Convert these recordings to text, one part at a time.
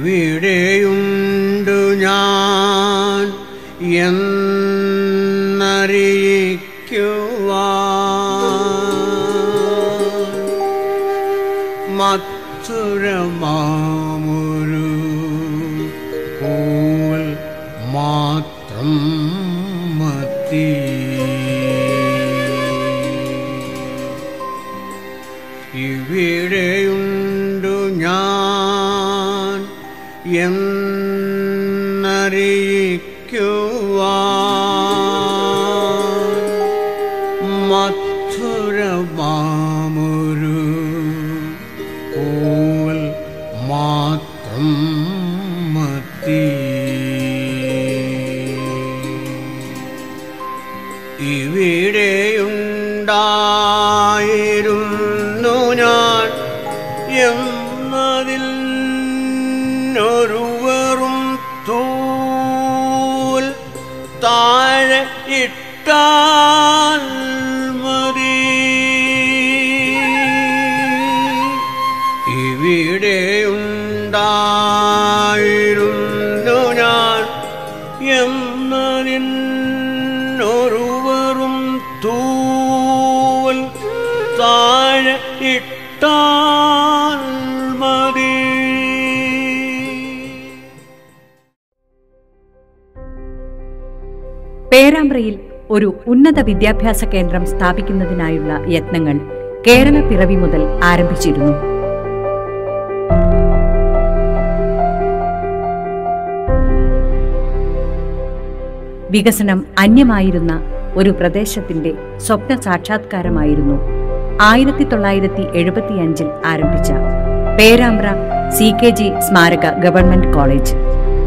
ഇവിടെയുണ്ടു ഞാൻ എന്നറിയിക്കുവാൻ മധുരമാമൊരു കൂവൽ മാത്രം മതി. ഇവിടെയുണ്ടു ഞാൻ എന്നറിയിക്കുവാൻ മധുരമാമൊരു കൂവൽ മാത്രം മതി. ഇവിടെയുണ്ടായിരുന്നു ഞാൻ എന്നതിൽ ഒരു വെറും തൂവൽ താഴെ ഇട്ടാൽ മതി. ഇവിടെയുണ്ടായിരുന്നു ഞാൻ എന്നതിൽ ഒരു വെറും തൂവൽ താഴെ ഇട്ടാൽ മതി. പേരാമ്പ്രയിൽ ഒരു ഉന്നത വിദ്യാഭ്യാസ കേന്ദ്രം സ്ഥാപിക്കുന്നതിനായുള്ള യത്നങ്ങൾ കേരള പിറവി മുതൽ ആരംഭിച്ചിരുന്നു. വികസനം അന്യമായിരുന്ന ഒരു പ്രദേശത്തിന്റെ സ്വപ്ന സാക്ഷാത്കാരമായിരുന്നു 1975 ആരംഭിച്ച പേരാമ്പ്ര CKG സ്മാരക ഗവൺമെന്റ് കോളേജ്.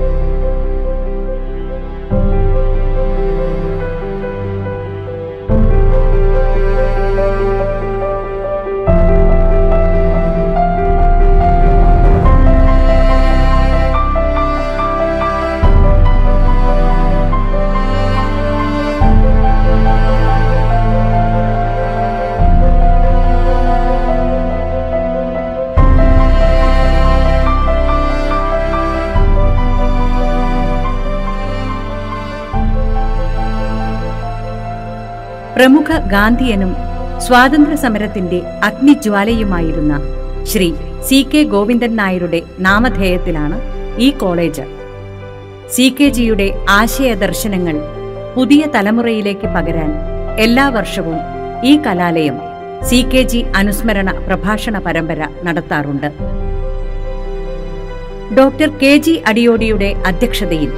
പ്രമുഖ ഗാന്ധിയനും സ്വാതന്ത്ര്യസമരത്തിന്റെ അഗ്നിജ്വാലയുമായിരുന്ന ശ്രീ CK ഗോവിന്ദൻ നായരുടെ നാമധേയത്തിലാണ് ഈ കോളേജ്. CKGയുടെ ആശയദർശനങ്ങൾ പുതിയ തലമുറയിലേക്ക് പകരാൻ എല്ലാ വർഷവും ഈ കലാലയം CKG അനുസ്മരണ പ്രഭാഷണ പരമ്പര നടത്താറുണ്ട്. ഡോക്ടർ KG അടിയോടിയുടെ അധ്യക്ഷതയിൽ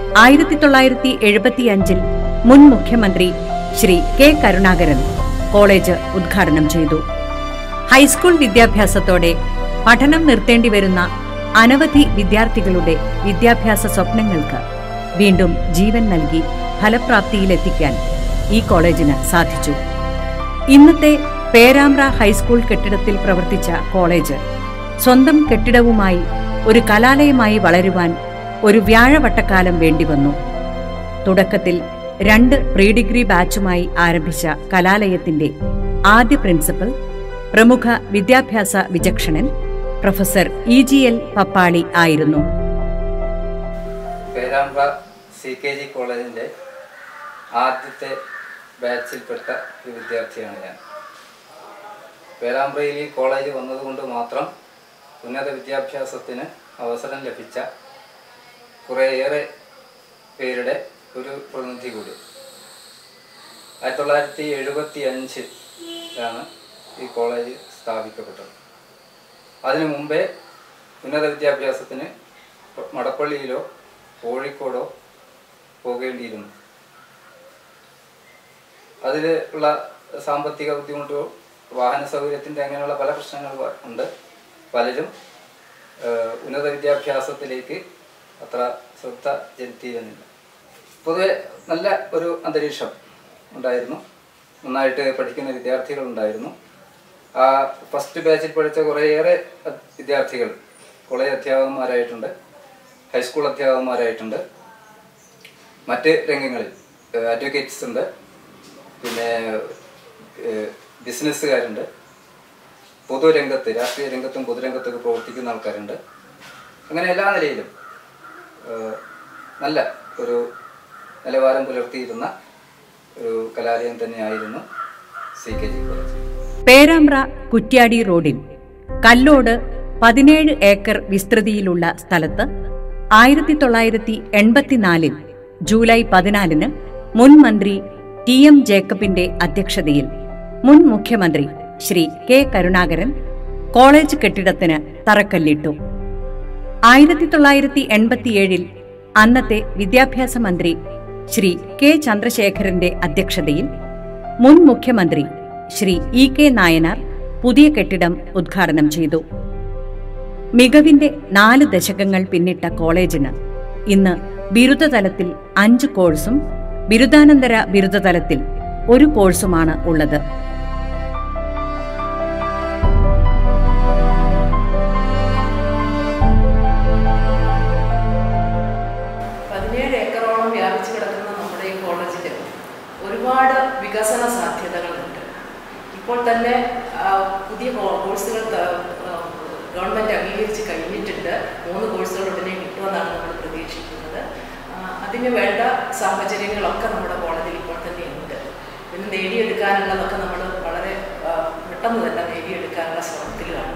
1975 മുൻ മുഖ്യമന്ത്രി ശ്രീ K കരുണാകരൻ കോളേജ് ഉദ്ഘാടനം ചെയ്തു. ഹൈസ്കൂൾ വിദ്യാഭ്യാസത്തോടെ പഠനം നിർത്തേണ്ടി വരുന്ന അനവധി വിദ്യാർത്ഥികളുടെ വിദ്യാഭ്യാസ സ്വപ്നങ്ങൾക്ക് വീണ്ടും ജീവൻ നൽകി ഫലപ്രാപ്തിയിലെത്തിക്കാൻ ഈ കോളേജിന് സാധിച്ചു. ഇന്നത്തെ പേരാമ്പ്ര ഹൈസ്കൂൾ കെട്ടിടത്തിൽ പ്രവർത്തിച്ച കോളേജ് സ്വന്തം കെട്ടിടവുമായി ഒരു കലാലയമായി വളരുവാൻ ഒരു വ്യാഴവട്ടക്കാലം വേണ്ടിവന്നു. തുടക്കത്തിൽ 2 പ്രീ ഡിഗ്രി ബാച്ചുമായി ആരംഭിച്ച കലാലയത്തിന്റെ ആദ്യ പ്രിൻസിപ്പൽ പ്രമുഖ വിദ്യാഭ്യാസ വിചക്ഷണൻ പ്രൊഫസർ EGL പപ്പാളി ആയിരുന്നു. പേരാമ്പ്ര CKG കോളേജിന്റെ ആദ്യത്തെ ബാച്ചിൽപ്പെട്ട ഒരു വിദ്യാർത്ഥിയാണ് ഞാൻ. പേരാമ്പ്രയിൽ ഈ കോളേജ് വന്നതുകൊണ്ട് മാത്രം ഉന്നത വിദ്യാഭ്യാസത്തിന് അവസരം ലഭിച്ച കുറേയേറെ പേരുടെ ഒരു പ്രതിനിധി കൂടി. 1975 ഈ കോളേജ് സ്ഥാപിക്കപ്പെട്ടത്. അതിനു മുമ്പേ ഉന്നത വിദ്യാഭ്യാസത്തിന് മടപ്പള്ളിയിലോ കോഴിക്കോടോ പോകേണ്ടിയിരുന്നു. അതിൽ ഉള്ള സാമ്പത്തിക ബുദ്ധിമുട്ടോ വാഹന സൗകര്യത്തിൻ്റെ അങ്ങനെയുള്ള പല പ്രശ്നങ്ങൾ ഉണ്ട്. പലരും ഉന്നത വിദ്യാഭ്യാസത്തിലേക്ക് അത്ര ശ്രദ്ധ ചെലുത്തിയിരുന്നില്ല. പൊതുവെ നല്ല ഒരു അന്തരീക്ഷം ഉണ്ടായിരുന്നു. നന്നായിട്ട് പഠിക്കുന്ന വിദ്യാർത്ഥികളുണ്ടായിരുന്നു. ആ ഫസ്റ്റ് ബാച്ചിൽ പഠിച്ച കുറേയേറെ വിദ്യാർത്ഥികൾ കോളേജ് അധ്യാപകന്മാരായിട്ടുണ്ട്, ഹൈസ്കൂൾ അധ്യാപകന്മാരായിട്ടുണ്ട്, മറ്റ് രംഗങ്ങളിൽ അഡ്വക്കേറ്റ്സ് ഉണ്ട്, പിന്നെ ബിസിനസ്സുകാരുണ്ട്, പൊതുരംഗത്ത് രാഷ്ട്രീയ രംഗത്തും പൊതുരംഗത്തൊക്കെ പ്രവർത്തിക്കുന്ന ആൾക്കാരുണ്ട്. അങ്ങനെ എല്ലാ നിലയിലും നല്ല ഒരു നിലവാരം പുലർത്തിയിരുന്ന ഒരു കലാലയം തന്നെയായിരുന്നു CKG കോളേജ്. പേരാമ്പ്ര കുറ്റ്യാടി റോഡിൽ കല്ലോട് 17 ഏക്കർ വിസ്തൃതിയിലുള്ള സ്ഥലത്ത് 1984 ജൂലൈ 14 മുൻ മന്ത്രി TM ജേക്കബിന്റെ അധ്യക്ഷതയിൽ മുൻ മുഖ്യമന്ത്രി ശ്രീ K കരുണാകരൻ കോളേജ് കെട്ടിടത്തിന് തറക്കല്ലിട്ടു. 1987 അന്നത്തെ വിദ്യാഭ്യാസ മന്ത്രി ശ്രീ K ചന്ദ്രശേഖരന്റെ അധ്യക്ഷതയിൽ മുൻ മുഖ്യമന്ത്രി ശ്രീ EK നായനാർ പുതിയ കെട്ടിടം ഉദ്ഘാടനം ചെയ്തു. മികവിന്റെ 4 ദശകങ്ങൾ പിന്നിട്ട കോളേജിന് ഇന്ന് ബിരുദതലത്തിൽ 5 കോഴ്സും ബിരുദാനന്തര ബിരുദതലത്തിൽ 1 കോഴ്സുമാണ് ഉള്ളത്. ഒരുപാട് വികസന സാധ്യതകളുണ്ട്. ഇപ്പോൾ തന്നെ പുതിയ കോഴ്സുകൾ ഗവൺമെൻറ് അംഗീകരിച്ച് കഴിഞ്ഞിട്ടുണ്ട്. 3 കോഴ്സുകൾ ഉടനെ കിട്ടുമെന്നാണ് നമ്മൾ പ്രതീക്ഷിക്കുന്നത്. അതിന് വേണ്ട സാഹചര്യങ്ങളൊക്കെ നമ്മുടെ കോളേജിൽ ഇപ്പോൾ തന്നെ ഉണ്ട്. പിന്നെ നേടിയെടുക്കാനുള്ളതൊക്കെ നമ്മൾ വളരെ പെട്ടെന്ന് തന്നെ നേടിയെടുക്കാനുള്ള ശ്രമത്തിലാണ്.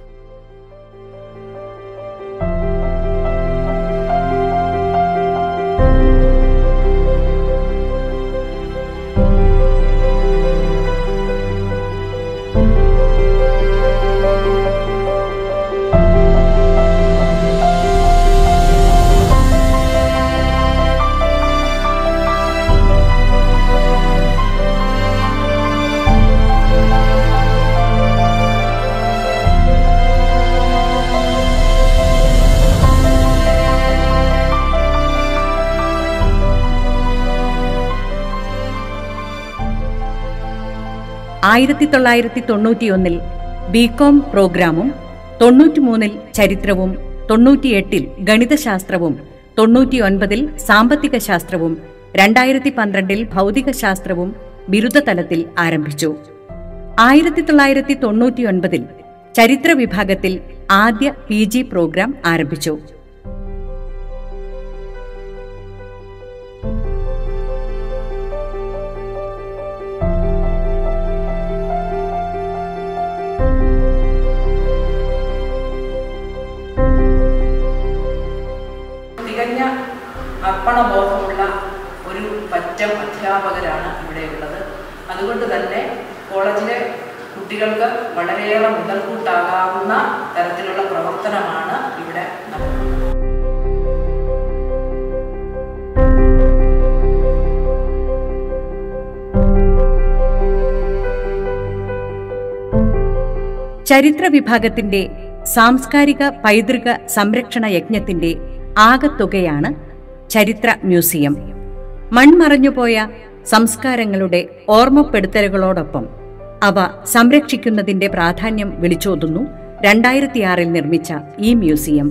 ൽ ബികോം പ്രോഗ്രാമും 93 ചരിത്രവും 98 ഗണിതശാസ്ത്രവും 99 സാമ്പത്തിക ശാസ്ത്രവും 2012 ഭൗതികശാസ്ത്രവും ബിരുദതലത്തിൽ ആരംഭിച്ചു. 1999 ചരിത്ര വിഭാഗത്തിൽ ആദ്യ PG പ്രോഗ്രാം ആരംഭിച്ചു. അർപ്പണബോധമുള്ള ഒരു പറ്റം അധ്യാപകരാണ് ഇവിടെയുള്ളത്. അതുകൊണ്ട് തന്നെ കോളേജിലെ കുട്ടികൾക്ക് വളരെയേറെ മുതൽക്കൂട്ടാകാവുന്ന തരത്തിലുള്ള പ്രവർത്തനമാണ് ഇവിടെ നടക്കുന്നത്. ചരിത്ര വിഭാഗത്തിന്റെ സാംസ്കാരിക പൈതൃക സംരക്ഷണ യജ്ഞത്തിന്റെ ആകത്തുകയാണ് ചരിത്ര മ്യൂസിയം. മൺമറഞ്ഞുപോയ സംസ്കാരങ്ങളുടെ ഓർമ്മപ്പെടുത്തലുകളോടൊപ്പം അവ സംരക്ഷിക്കുന്നതിന്റെ പ്രാധാന്യം വിളിച്ചോതുന്നു 2006 നിർമ്മിച്ച ഈ മ്യൂസിയം.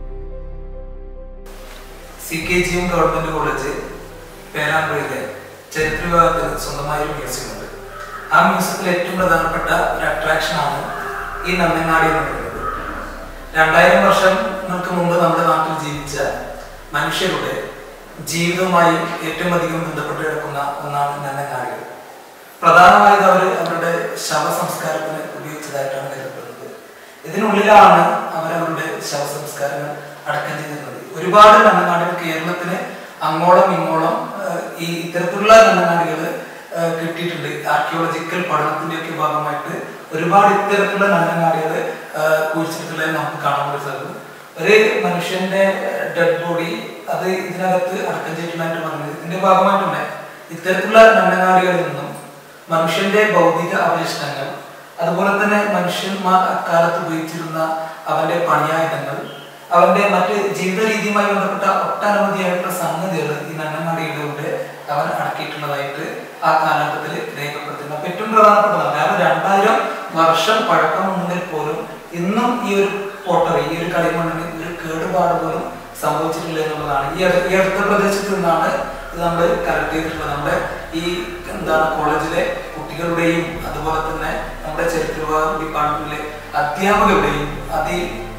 CKG ഗവൺമെന്റ് കോളേജ് പേരാമ്പ്രയിലെ ചരിത്ര വിഭാഗത്തിന് സ്വന്തമായ ഒരു മ്യൂസിയം ഉണ്ട്. ആ മ്യൂസിയത്തിലെ ഏറ്റവും പ്രധാനപ്പെട്ട ഒരു അട്രാക്ഷനാണ് ഈ നന്നങ്ങാടി എന്ന് പറയുന്നത്. 2000 വർഷങ്ങൾക്ക് മുമ്പ് നമ്മുടെ നാട്ടിൽ ജീവിച്ച മനുഷ്യരുടെ ജീവിതവുമായി ഏറ്റവും അധികം ബന്ധപ്പെട്ട് കിടക്കുന്ന ഒന്നാണ് നന്നങ്ങാടികൾ. പ്രധാനമായത് അവരുടെ ശവസംസ്കാരത്തിന് ഉപയോഗിച്ചതായിട്ടാണ് കരുതപ്പെടുന്നത്. ഇതിനുള്ളിലാണ് അവരവരുടെ ശവസംസ്കാരങ്ങൾ അടക്കം ചെയ്തിരുന്നത്. ഒരുപാട് നന്നങ്ങാടികൾ കേരളത്തിന് അങ്ങോളം ഇങ്ങോളം ഈ ഇത്തരത്തിലുള്ള നന്നങ്ങാടികൾ കിട്ടിയിട്ടുണ്ട്. ആർക്കിയോളജിക്കൽ പഠനത്തിന്റെയൊക്കെ ഭാഗമായിട്ട് ഒരുപാട് ഇത്തരത്തിലുള്ള നന്നങ്ങാടികൾ കുഴിച്ചിട്ടുള്ളത് നമുക്ക് കാണാൻ സാധിക്കും. ഒരു മനുഷ്യന്റെ ഡെഡ് ബോഡി അത് ഇതിനകത്ത് അടക്കം ചെയ്തിട്ടുള്ളതായിട്ട് പറഞ്ഞത് ഇതിന്റെ ഭാഗമായിട്ടുണ്ട്. ഇത്തരത്തിലുള്ള നന്നങ്ങാടികളിൽ നിന്നും മനുഷ്യന്റെ ഭൗതിക അവശിഷ്ടങ്ങൾ, അതുപോലെ തന്നെ മനുഷ്യന്മാർ അക്കാലത്ത് ഉപയോഗിച്ചിരുന്ന അവന്റെ പണിയായുധങ്ങൾ, അവന്റെ മറ്റ് ജീവിത രീതിയുമായി ബന്ധപ്പെട്ട ഒട്ടനവധിയായിട്ടുള്ള സംഗതികൾ ഈ നന്നങ്ങാടികളിലൂടെ അവൻ അടക്കിയിട്ടുള്ളതായിട്ട് ആ കാലഘട്ടത്തിൽ രേഖപ്പെടുത്തുന്നു. അപ്പൊ ഏറ്റവും പ്രധാനപ്പെട്ടതാണ്. കാരണം 2000 വർഷം പഴക്കമുണ്ടെങ്കിൽ പോലും ഇന്നും ഈ ഒരു പോട്ടറി, ഈ ഒരു കളിമണ്ണിന് ഒരു കേടുപാട് പോലും സംഭവിച്ചിട്ടില്ല എന്നുള്ളതാണ്. ഈ അടുത്ത പ്രദേശത്ത് നിന്നാണ് ഇത് നമ്മൾ കളക്ട് ചെയ്തിട്ടുള്ളത്. നമ്മുടെ ഈ കോളേജിലെ കുട്ടികളുടെയും അതുപോലെ തന്നെ നമ്മുടെ ചരിത്ര ഡിപ്പാർട്ട്മെന്റിലെ അധ്യാപകരുടെയും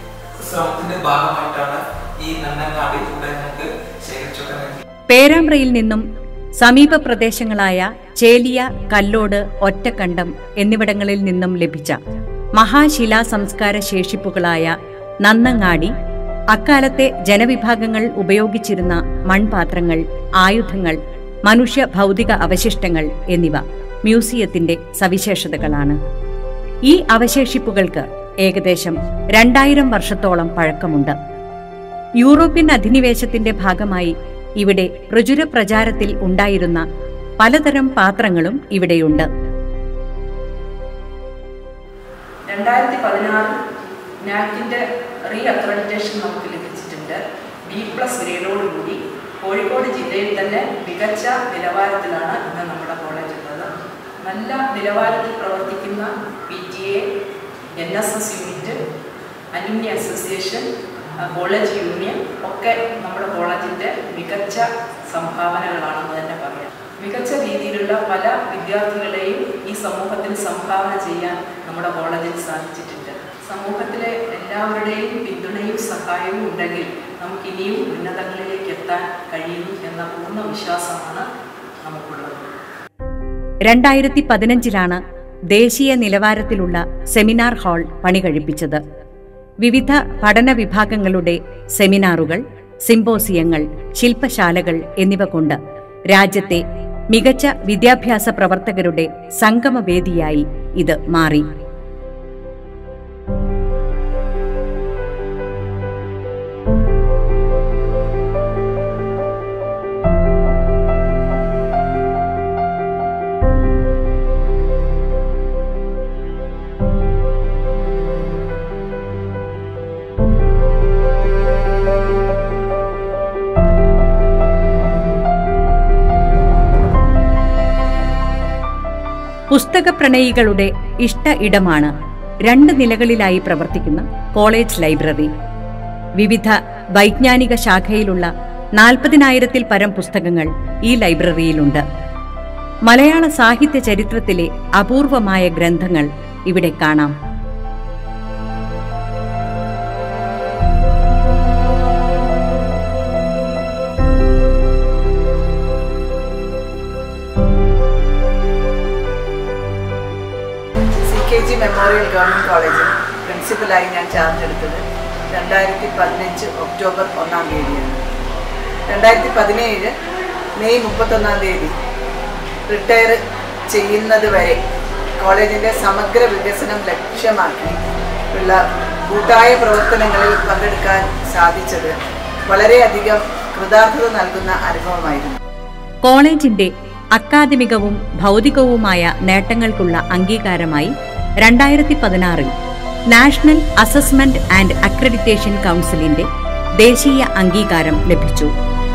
ശ്രമത്തിന്റെ ഭാഗമായിട്ടാണ് ഈ നന്നങ്ങാടി ഇവിടെ നമുക്ക് ശേഖരിച്ചു. പേരാമ്പ്രയിൽ നിന്നും സമീപ പ്രദേശങ്ങളായ ചേലിയ, കല്ലോട്, ഒറ്റക്കണ്ടം എന്നിവിടങ്ങളിൽ നിന്നും ലഭിച്ച മഹാശിലാ സംസ്കാര ശേഷിപ്പുകളായ നന്നങ്ങാടി, അക്കാലത്തെ ജനവിഭാഗങ്ങൾ ഉപയോഗിച്ചിരുന്ന മൺപാത്രങ്ങൾ, ആയുധങ്ങൾ, മനുഷ്യ ഭൗതിക അവശിഷ്ടങ്ങൾ എന്നിവ മ്യൂസിയത്തിന്റെ സവിശേഷതകളാണ്. ഈ അവശേഷിപ്പുകൾക്ക് ഏകദേശം 2000 വർഷത്തോളം പഴക്കമുണ്ട്. യൂറോപ്യൻ അധിനിവേശത്തിന്റെ ഭാഗമായി ഇവിടെ പ്രചുര പ്രചാരത്തിൽ ഉണ്ടായിരുന്ന പലതരം പാത്രങ്ങളും ഇവിടെയുണ്ട്. 2016 നാക്കിന്റെ റീ അക്രഡിറ്റേഷൻ നമുക്ക് ലഭിച്ചിട്ടുണ്ട്. B+ ഗ്രേഡോടുകൂടി കോഴിക്കോട് ജില്ലയിൽ തന്നെ മികച്ച നിലവാരത്തിലാണ് ഇന്ന് നമ്മുടെ കോളേജ് ഉള്ളത്. നല്ല നിലവാരത്തിൽ പ്രവർത്തിക്കുന്ന PTA, NSS unit, alumni association, college union ഒക്കെ നമ്മുടെ കോളേജിൻ്റെ മികച്ച സംഭാവനകളാണെന്ന് തന്നെ പറയാം. മികച്ച രീതിയിലുള്ള പല വിദ്യാർത്ഥികളെയും ഈ സമൂഹത്തിന് സംഭാവന ചെയ്യാൻ നമ്മുടെ കോളേജിൽ സാധിച്ചിട്ടുണ്ട്. സമൂഹത്തിലെ എല്ലാവരുടെയും പിന്തുണയും സഹായവും ഉണ്ടെങ്കിൽ നമുക്കിനിയും ഉന്നതങ്ങളിലേക്ക് എത്താൻ കഴിയും എന്ന പൂർണ്ണ വിശ്വാസമാണ് നമുക്കുള്ളത്. 2015 ദേശീയ നിലവാരത്തിലുള്ള സെമിനാർ ഹാൾ പണി കഴിപ്പിച്ചത്. വിവിധ പഠന വിഭാഗങ്ങളുടെ സെമിനാറുകൾ, സിംപോസിയങ്ങൾ, ശില്പശാലകൾ എന്നിവ കൊണ്ട് രാജ്യത്തെ മികച്ച വിദ്യാഭ്യാസ പ്രവർത്തകരുടെ സംഗമവേദിയായി ഇത് മാറി. പുസ്തകപ്രണയികളുടെ ഇഷ്ട ഇടമാണ് 2 നിലകളിലായി പ്രവർത്തിക്കുന്ന കോളേജ് ലൈബ്രറി. വിവിധ വൈജ്ഞാനിക ശാഖയിലുള്ള 40,000-ൽ പരം പുസ്തകങ്ങൾ ഈ ലൈബ്രറിയിലുണ്ട്. മലയാള സാഹിത്യ ചരിത്രത്തിലെ അപൂർവമായ ഗ്രന്ഥങ്ങൾ ഇവിടെ കാണാം. CKG മെമ്മോറിയൽ ഗവൺമെൻറ് കോളേജിൽ പ്രിൻസിപ്പലായി ഞാൻ ചാർജ് എടുത്തത് 2015 ഒക്ടോബർ 1-ാം തീയതിയാണ്. 2017 മെയ് 31-ാം തീയതി റിട്ടയർ ചെയ്യുന്നത് വരെ കോളേജിൻ്റെ സമഗ്ര വികസനം ലക്ഷ്യമാക്കി ഉള്ള കൂട്ടായ പ്രവർത്തനങ്ങളിൽ പങ്കെടുക്കാൻ സാധിച്ചത് വളരെയധികം കൃതാർത്ഥത നൽകുന്ന അനുഭവമായിരുന്നു. കോളേജിന്റെ അക്കാദമികവും ഭൗതികവുമായ നേട്ടങ്ങൾക്കുള്ള അംഗീകാരമായി 2016 നാഷണൽ അസസ്മെന്റ് ആൻഡ് അക്രഡിറ്റേഷൻ കൗൺസിലിന്റെ ദേശീയ അംഗീകാരം ലഭിച്ചു.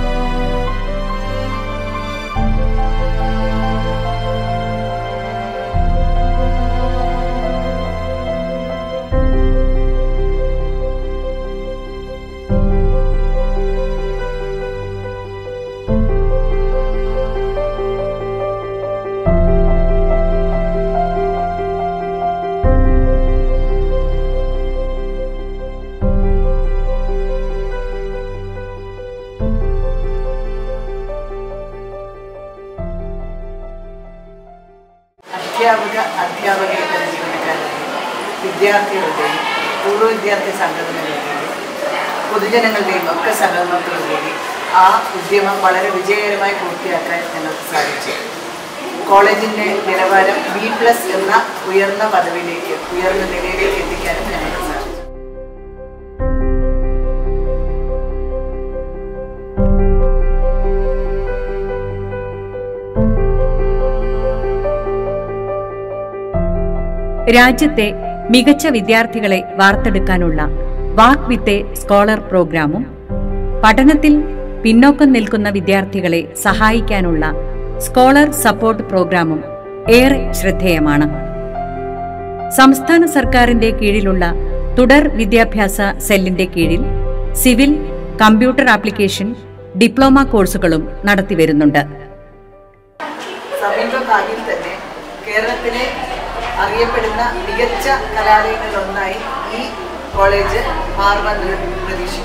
അധ്യാപകരുടെ ജീവനക്കാരുടെയും വിദ്യാർത്ഥികളുടെയും പൂർവ്വ വിദ്യാർത്ഥി സംഘടനകളുടെയും പൊതുജനങ്ങളുടെയും ഒക്കെ സഹകരണത്തോടുകൂടി ആ ഉദ്യമം വളരെ വിജയകരമായി പൂർത്തിയാക്കാൻ ഞങ്ങൾക്ക് സാധിച്ചു. കോളേജിൻ്റെ നിലവാരം B+ എന്ന ഉയർന്ന പദവിയിലേക്ക്, ഉയർന്ന നിലയിലേക്ക് എത്തിക്കാനും ഞങ്ങൾക്ക് സാധിച്ചു. രാജ്യത്തെ മികച്ച വിദ്യാർത്ഥികളെ വാർത്തെടുക്കാനുള്ള വാക് വിത്ത് എ സ്കോളർ പ്രോഗ്രാമും പഠനത്തിൽ പിന്നോക്കം നിൽക്കുന്ന വിദ്യാർത്ഥികളെ സഹായിക്കാനുള്ള സ്കോളർ സപ്പോർട്ട് പ്രോഗ്രാമും ഏറെ ശ്രദ്ധേയമാണ്. സംസ്ഥാന സർക്കാരിന്റെ കീഴിലുള്ള തുടർ വിദ്യാഭ്യാസ സെല്ലിന്റെ കീഴിൽ സിവിൽ, കമ്പ്യൂട്ടർ ആപ്ലിക്കേഷൻ, ഡിപ്ലോമ കോഴ്സുകളും നടത്തിവരുന്നുണ്ട്. സമീപകാലത്തിൽ തന്നെ കേരളത്തിലെ അറിയപ്പെടുന്ന മികച്ച കലാലയങ്ങളിലൊന്നായി ഈ കോളേജ് മാറുമെന്ന് പ്രതീക്ഷിക്കുന്നു.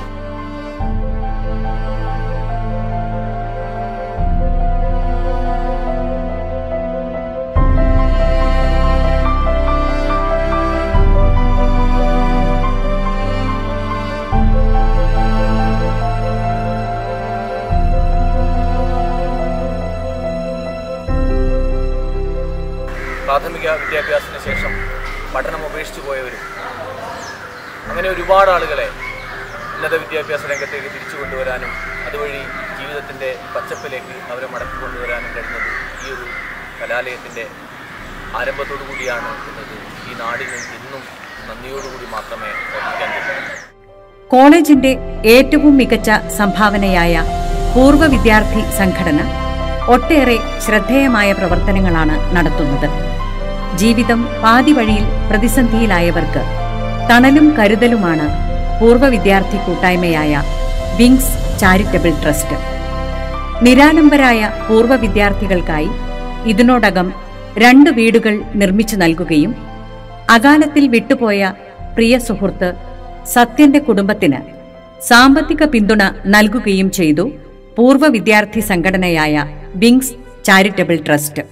പ്രാഥമിക വിദ്യാഭ്യാസത്തിന് ശേഷം പഠനം ഉപേക്ഷിച്ചു പോയവരും അങ്ങനെ ഒരുപാട് ആളുകളെ ഉന്നത വിദ്യാഭ്യാസ രംഗത്തേക്ക് തിരിച്ചു കൊണ്ടുവരാനും അതുവഴി ജീവിതത്തിൻ്റെ പച്ചപ്പിലേക്ക് അവരെ മടക്കി കൊണ്ടുവരാനും കഴിയുന്നത് ഈ ഒരു കലാലയത്തിൻ്റെ ആരംഭത്തോടു കൂടിയാണ് എന്നത് ഈ നാടിന് ഇന്നും നന്ദിയോടുകൂടി മാത്രമേ ഓർമ്മിക്കാൻ കഴിയൂ. കോളേജിന്റെ ഏറ്റവും മികച്ച സംഭാവനയായ പൂർവ്വ വിദ്യാർത്ഥി സംഘടന ഒട്ടേറെ ശ്രദ്ധേയമായ പ്രവർത്തനങ്ങളാണ് നടത്തുന്നത്. ജീവിതം പാതി വഴിയിൽ പ്രതിസന്ധിയിലായവർക്ക് തണലും കരുതലുമാണ് പൂർവ്വ വിദ്യാർത്ഥി കൂട്ടായ്മയായ വിങ്സ് ചാരിറ്റബിൾ ട്രസ്റ്റ്. നിരാലംബരായ പൂർവ്വ വിദ്യാർത്ഥികൾക്കായി ഇതിനോടകം 2 വീടുകൾ നിർമ്മിച്ചു നൽകുകയും അകാലത്തിൽ വിട്ടുപോയ പ്രിയ സുഹൃത്ത് സത്യന്റെ കുടുംബത്തിന് സാമ്പത്തിക പിന്തുണ നൽകുകയും ചെയ്തു പൂർവ്വ വിദ്യാർത്ഥി സംഘടനയായ വിങ്സ് ചാരിറ്റബിൾ ട്രസ്റ്റ്.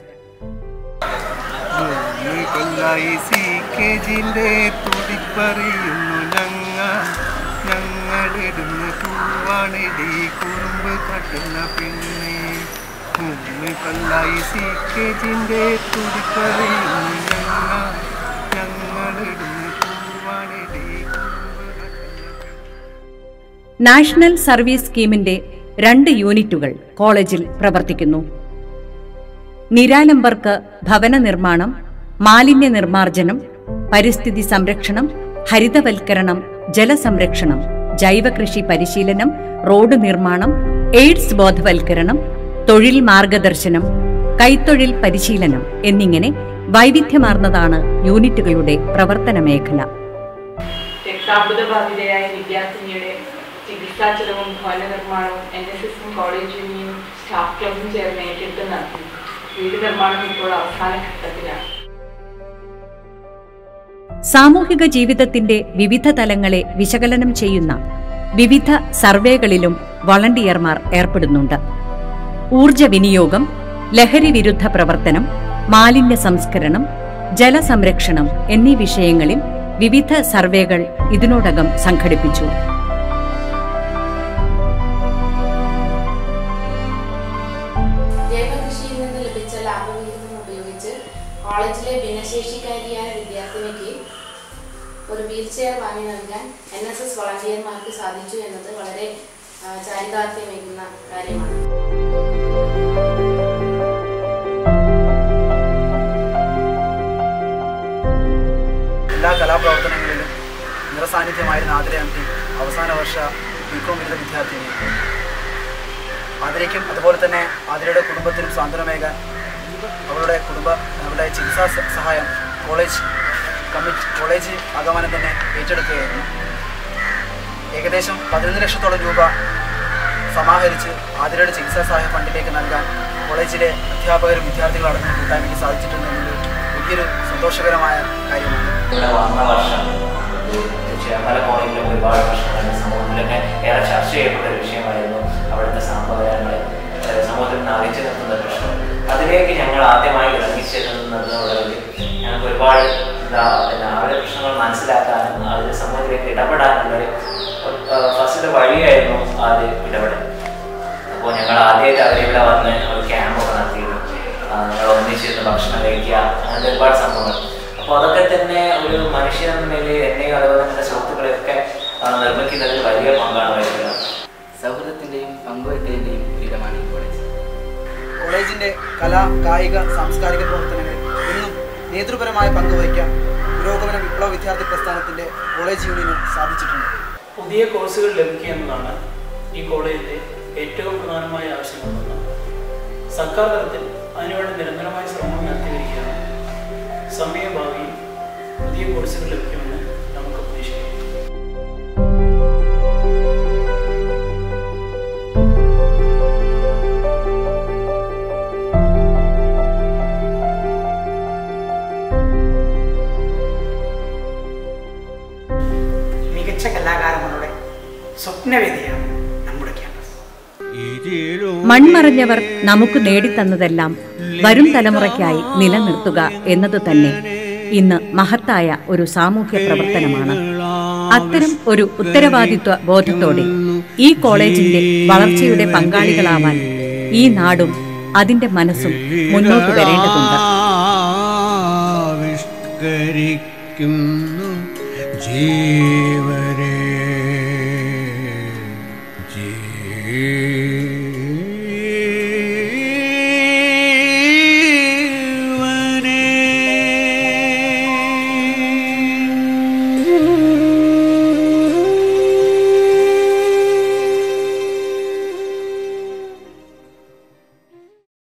ഞങ്ങളിടുന്ന പൂവാണിടി കുറുമ്പ് കാട്ടുന്ന പെണ്ണെ കൊല്ലായി സീക്കേജിന്റെ തുടിപ്പറിയുന്നു ഞങ്ങളിടുന്ന പൂവാണിടി കുറുമ്പ് കാട്ടുന്ന. നാഷണൽ സർവീസ് സ്കീമിന്റെ 2 യൂണിറ്റുകൾ കോളേജിൽ പ്രവർത്തിക്കുന്നു. നിരാലംബർക്ക് ഭവന നിർമ്മാണം, മാലിന്യ നിർമ്മാർജ്ജനം, പരിസ്ഥിതി സംരക്ഷണം, ഹരിതവൽക്കരണം, ജലസംരക്ഷണം, ജൈവകൃഷി പരിശീലനം, റോഡ് നിർമ്മാണം, എയ്ഡ്സ് ബോധവൽക്കരണം, തൊഴിൽ മാർഗദർശനം, കൈത്തൊഴിൽ പരിശീലനം എന്നിങ്ങനെ വൈവിധ്യമാർന്നതാണ് യൂണിറ്റുകളുടെ പ്രവർത്തന മേഖല. രക്താർബുദബാധിതയായ വിദ്യാർത്ഥിനിയുടെ ചികിത്സാ ചെലവും ഭവന നിർമ്മാണവും NSSഉം കോളേജ് യൂണിയനും സ്റ്റാഫ് ക്ലബും ചേർന്ന് ഏറ്റെടുത്ത് നടത്തി. വീട് നിർമ്മാണം ഇപ്പോൾ അവസാന ഘട്ടത്തിലാണ്. സാമൂഹിക ജീവിതത്തിന്റെ വിവിധ തലങ്ങളെ വിശകലനം ചെയ്യുന്ന വിവിധ സർവേകളിലും വളണ്ടിയർമാർ ഏർപ്പെടുന്നുണ്ട്. ഊർജ വിനിയോഗം, ലഹരി വിരുദ്ധ പ്രവർത്തനം, മാലിന്യ സംസ്കരണം, ജലസംരക്ഷണം എന്നീ വിഷയങ്ങളിൽ വിവിധ സർവേകൾ ഇതിനോടകം സംഘടിപ്പിച്ചു. ജൈവകൃഷിയിൽ നിന്ന് ലഭിച്ച ലാഭവിഹിതം ഉപയോഗിച്ച് കോളേജിലെ ഭിന്നശേഷിക്കാരിയായ വിദ്യാർത്ഥിനിക്ക് ഒരു വീൽചെയർ വാങ്ങി നൽകാൻ NSS വളണ്ടിയർമാർക്ക് സാധിച്ചു എന്നത് വളരെ ചാരിതാർത്ഥ്യമേകുന്ന കാര്യമാണ്. എല്ലാ കലാപ്രവർത്തനങ്ങളിലും നിറസാന്നിധ്യമായിരുന്ന ആതിരയാന്തി അവസാന വർഷ ബികോം ബിരുദ വിദ്യാർത്ഥിനി. ആതിരയ്ക്കും അതുപോലെ തന്നെ ആതിരയുടെ കുടുംബത്തിനും സാന്ത്വനമേകാൻ അവരുടെ ചികിത്സാ സഹായം കോളേജ് ആഗമനം തന്നെ ഏറ്റെടുക്കുകയായിരുന്നു. ഏകദേശം 11 ലക്ഷത്തോളം രൂപ സമാഹരിച്ച് ആതിരയുടെ ചികിത്സാ സഹായ ഫണ്ടിലേക്ക് നൽകാൻ കോളേജിലെ അധ്യാപകരും വിദ്യാർത്ഥികളും അടങ്ങുന്ന കൂട്ടായ്മയ്ക്ക് സാധിച്ചിട്ടുണ്ടെന്നത് വലിയൊരു സന്തോഷകരമായ കാര്യമാണ്. ഇവിടെ വന്ന വർഷം പല കോളേജിലും ഒരുപാട് പ്രശ്നങ്ങൾ സമൂഹത്തിലൊക്കെ ഏറെ ചർച്ച ചെയ്യപ്പെട്ട ഒരു വിഷയമായിരുന്നു. അവിടുത്തെ സാമ്പത്തികങ്ങൾ സമൂഹത്തിൽ നിന്ന് അറിയിച്ചു നിർത്തുന്ന പ്രശ്നം. അതിലേക്ക് ഞങ്ങൾ ആദ്യമായി ഇറങ്ങിച്ചെല്ലുന്നതിനോട് ഞങ്ങൾക്ക് ഒരുപാട് അവരുടെ പ്രശ്നങ്ങൾ മനസ്സിലാക്കാനും അതിൽ സമൂഹത്തിലേക്ക് ഇടപെടാനുള്ളൊരു ഫസ്റ്റ് വഴിയായിരുന്നു അത് ഇടപെടൽ. അപ്പോൾ ഞങ്ങൾ ആദ്യമായിട്ട് അവരിവിടെ വന്ന് ഒരു ക്യാമ്പൊക്കെ നടത്തിയിരുന്നു. ഞങ്ങൾ ഒന്നിച്ചിരുന്ന് ഭക്ഷണം കഴിക്കുക, അങ്ങനത്തെ ഒരുപാട് സംഭവങ്ങൾ. അപ്പോൾ അതൊക്കെ തന്നെ ഒരു മനുഷ്യനെന്ന നിലയിൽ എന്നെയും അതുപോലെ തന്നെ സുഹൃത്തുക്കളെയൊക്കെ നിർമ്മിക്കുന്നതിൽ വലിയ പങ്കാണ് വഹിക്കുന്നത്. സൗഹൃദത്തിൻ്റെയും പങ്കുവയ്ക്കലിൻ്റെയും ഇടമാണ് ഈ കോളേജ്. കോളേജിൻ്റെ കലാ, കായിക, സാംസ്കാരിക പ്രവർത്തനങ്ങളിൽ എന്നും നേതൃപരമായ പങ്കുവഹിക്കാൻ പുരോഗമന വിപ്ലവ വിദ്യാർത്ഥി പ്രസ്ഥാനത്തിൻ്റെ കോളേജ് യൂണിയന് സാധിച്ചിട്ടുണ്ട്. പുതിയ കോഴ്സുകൾ ലഭിക്കുക എന്നതാണ് ഈ കോളേജിൻ്റെ ഏറ്റവും പ്രധാനമായ ആവശ്യമെന്നാണ്. സർക്കാർ തലത്തിൽ അതിനുവേണ്ടി നിരന്തരമായ ശ്രമം നടത്തി വരികയാണ്. സമയഭാവിയിൽ പുതിയ കോഴ്സുകൾ ലഭിക്കുമെന്ന് നമുക്ക് പ്രതീക്ഷിക്കാം. ഇവിടെയാണ് നമ്മുടെ ക്യാമ്പസ്. മൺമറഞ്ഞവർ നമുക്ക് നേടിത്തന്നതെല്ലാം വരും തലമുറയ്ക്കായി നിലനിർത്തുക എന്നത് തന്നെ ഇന്ന് മഹത്തായ ഒരു സാമൂഹ്യ പ്രവർത്തനമാണ്. അത്തരം ഒരു ഉത്തരവാദിത്വ ബോധത്തോടെ ഈ കോളേജിന്റെ വളർച്ചയുടെ പങ്കാളികളാവാൻ ഈ നാടും അതിന്റെ മനസ്സും മുന്നോട്ട് വരേണ്ടതുണ്ട്. ജീവരേ ജീ